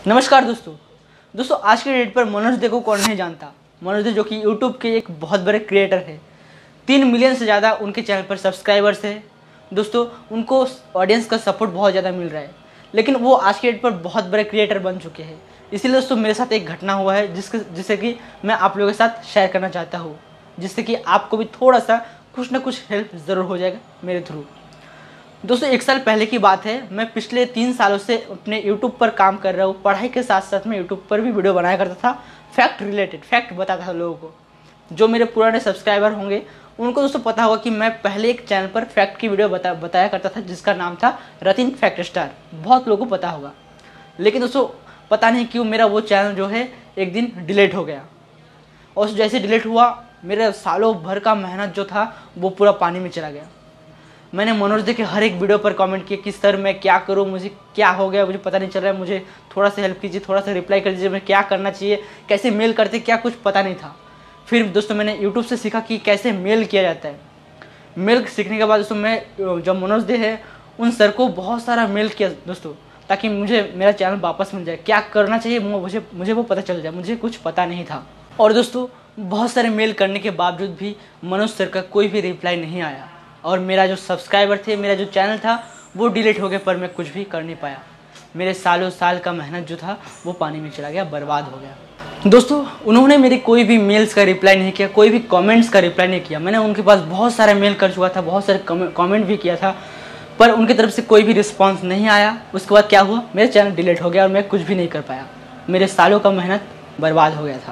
नमस्कार दोस्तों आज के डेट पर मनोज दे को कौन नहीं जानता। मनोज दे जो कि यूट्यूब के एक बहुत बड़े क्रिएटर है। 3 मिलियन से ज़्यादा उनके चैनल पर सब्सक्राइबर्स है। दोस्तों उनको ऑडियंस का सपोर्ट बहुत ज़्यादा मिल रहा है, लेकिन वो आज के डेट पर बहुत बड़े क्रिएटर बन चुके हैं। इसीलिए दोस्तों मेरे साथ एक घटना हुआ है जिससे कि मैं आप लोगों के साथ शेयर करना चाहता हूँ, जिससे कि आपको भी थोड़ा सा कुछ ना कुछ हेल्प ज़रूर हो जाएगा मेरे थ्रू। दोस्तों 1 साल पहले की बात है। मैं पिछले 3 सालों से अपने यूट्यूब पर काम कर रहा हूँ। पढ़ाई के साथ साथ मैं यूट्यूब पर भी वीडियो बनाया करता था, फैक्ट रिलेटेड फैक्ट बताता था लोगों को। जो मेरे पुराने सब्सक्राइबर होंगे उनको दोस्तों पता होगा कि मैं पहले एक चैनल पर फैक्ट की वीडियो बताया करता था, जिसका नाम था रतिन फैक्ट स्टार। बहुत लोगों को पता होगा, लेकिन दोस्तों पता नहीं क्यों मेरा वो चैनल जो है एक दिन डिलीट हो गया। और जैसे डिलीट हुआ मेरे सालों भर का मेहनत जो था वो पूरा पानी में चला गया। मैंने मनोज दे के हर एक वीडियो पर कमेंट किया कि सर मैं क्या करूं, मुझे क्या हो गया, मुझे पता नहीं चल रहा है, मुझे थोड़ा सा हेल्प कीजिए, थोड़ा सा रिप्लाई कर दीजिए, मैं क्या करना चाहिए, कैसे मेल करते, क्या कुछ पता नहीं था। फिर दोस्तों मैंने यूट्यूब से सीखा कि कैसे मेल किया जाता है। मेल सीखने के बाद दोस्तों मैं जब मनोज दे है उन सर को बहुत सारा मेल किया दोस्तों, ताकि मुझे मेरा चैनल वापस मिल जाए। क्या करना चाहिए मुझे वो पता चल जाए, मुझे कुछ पता नहीं था। और दोस्तों बहुत सारे मेल करने के बावजूद भी मनोज सर का कोई भी रिप्लाई नहीं आया, और मेरा जो सब्सक्राइबर थे, मेरा जो चैनल था वो डिलीट हो गया, पर मैं कुछ भी कर नहीं पाया। मेरे सालों साल का मेहनत जो था वो पानी में चला गया, बर्बाद हो गया। दोस्तों उन्होंने मेरी कोई भी मेल्स का रिप्लाई नहीं किया, कोई भी कमेंट्स का रिप्लाई नहीं किया। मैंने उनके पास बहुत सारे मेल कर चुका था, बहुत सारे कमेंट भी किया था, पर उनकी तरफ से कोई भी रिस्पॉन्स नहीं आया। उसके बाद क्या हुआ, मेरा चैनल डिलीट हो गया और मैं कुछ भी नहीं कर पाया। मेरे सालों का मेहनत बर्बाद हो गया था।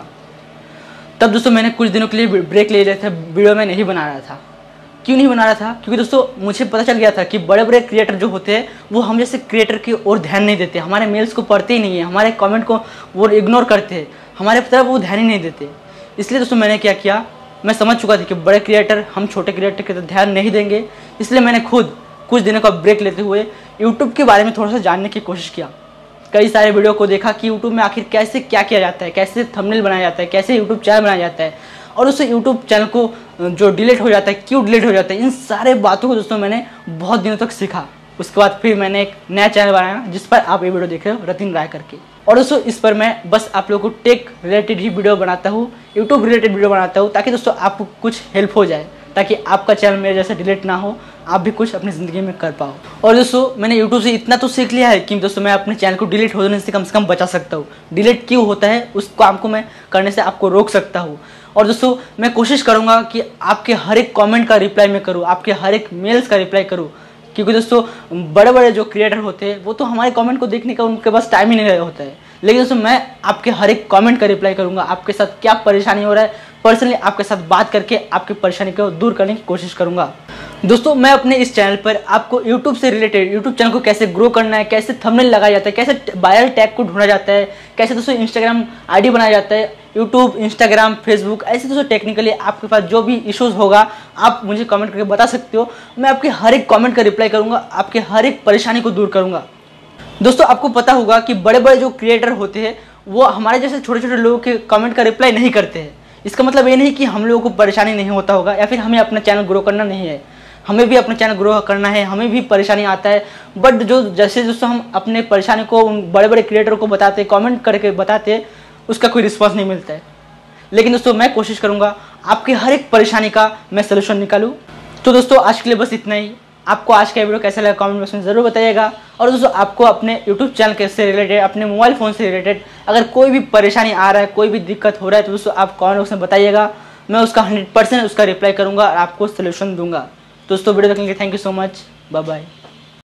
तब दोस्तों मैंने कुछ दिनों के लिए ब्रेक ले लिया था, वीडियो में नहीं बना रहा था। क्यों नहीं बना रहा था? क्योंकि दोस्तों मुझे पता चल गया था कि बड़े बड़े क्रिएटर जो होते हैं वो हम जैसे क्रिएटर की ओर ध्यान नहीं देते, हमारे मेल्स को पढ़ते ही नहीं है, हमारे कमेंट को वो इग्नोर करते हैं, हमारे तरफ वो ध्यान ही नहीं देते। इसलिए दोस्तों मैंने क्या किया, मैं समझ चुका था कि बड़े क्रिएटर हम छोटे क्रिएटर की तरफ ध्यान नहीं देंगे। इसलिए मैंने खुद कुछ दिनों का ब्रेक लेते हुए यूट्यूब के बारे में थोड़ा सा जानने की कोशिश किया। कई सारे वीडियो को देखा कि यूट्यूब में आखिर कैसे क्या किया जाता है, कैसे थंबनेल बनाया जाता है, कैसे यूट्यूब चैनल बनाया जाता है, और उससे यूट्यूब चैनल को जो डिलीट हो जाता है क्यों डिलीट हो जाता है। इन सारे बातों को दोस्तों मैंने बहुत दिनों तक सीखा। उसके बाद फिर मैंने एक नया चैनल बनाया जिस पर आप ये वीडियो देख रहे हो, रतिन राय करके। और दोस्तों इस पर मैं बस आप लोगों को टेक रिलेटेड ही वीडियो बनाता हूँ, यूट्यूब रिलेटेड वीडियो बनाता हूँ, ताकि दोस्तों आपको कुछ हेल्प हो जाए, ताकि आपका चैनल मेरे जैसे डिलीट ना हो, आप भी कुछ अपनी ज़िंदगी में कर पाओ। और दोस्तों मैंने यूट्यूब से इतना तो सीख लिया है कि दोस्तों मैं अपने चैनल को डिलीट होने से कम बचा सकता हूँ। डिलीट क्यों होता है उस काम को मैं करने से आपको रोक सकता हूँ। और दोस्तों मैं कोशिश करूँगा कि आपके हर एक कमेंट का रिप्लाई मैं करूँ, आपके हर एक मेल्स का रिप्लाई करूँ, क्योंकि दोस्तों बड़े बड़े जो क्रिएटर होते हैं वो तो हमारे कमेंट को देखने का उनके पास टाइम ही नहीं होता है। लेकिन दोस्तों मैं आपके हर एक कमेंट का रिप्लाई करूँगा। आपके साथ क्या परेशानी हो रहा है पर्सनली आपके साथ बात करके आपकी परेशानी को दूर करने की कोशिश करूँगा। दोस्तों मैं अपने इस चैनल पर आपको यूट्यूब से रिलेटेड, यूट्यूब चैनल को कैसे ग्रो करना है, कैसे थंबनेल लगाया जाता है, कैसे वायरल टैग को ढूंढा जाता है, कैसे दोस्तों इंस्टाग्राम आईडी बनाया जाता है, यूट्यूब, इंस्टाग्राम, फेसबुक, ऐसे दोस्तों टेक्निकली आपके पास जो भी इश्यूज होगा आप मुझे कमेंट करके बता सकते हो। मैं आपके हर एक कमेंट का रिप्लाई करूँगा, आपके हर एक परेशानी को दूर करूँगा। दोस्तों आपको पता होगा कि बड़े बड़े जो क्रिएटर होते हैं वो हमारे जैसे छोटे छोटे लोगों के कमेंट का रिप्लाई नहीं करते हैं। इसका मतलब ये नहीं कि हम लोगों को परेशानी नहीं होता होगा या फिर हमें अपना चैनल ग्रो करना नहीं है। हमें भी अपना चैनल ग्रो करना है, हमें भी परेशानी आता है, बट जो जैसे दोस्तों हम अपने परेशानी को उन बड़े बड़े क्रिएटरों को बताते, कमेंट करके बताते, उसका कोई रिस्पॉन्स नहीं मिलता है। लेकिन दोस्तों मैं कोशिश करूँगा आपके हर एक परेशानी का मैं सलूशन निकालूँ। तो दोस्तों आज के लिए बस इतना ही। आपको आज का वीडियो कैसा लगा कमेंट बॉक्स में ज़रूर बताइएगा। और दोस्तों आपको अपने यूट्यूब चैनल से रिलेटेड, अपने मोबाइल फ़ोन से रिलेटेड अगर कोई भी परेशानी आ रहा है, कोई भी दिक्कत हो रहा है, तो दोस्तों आप कमेंट बॉक्स में बताइएगा। मैं उसका 100% उसका रिप्लाई करूँगा और आपको सलूशन दूंगा। दोस्तों वीडियो देखने के लिए thank you so much, bye bye.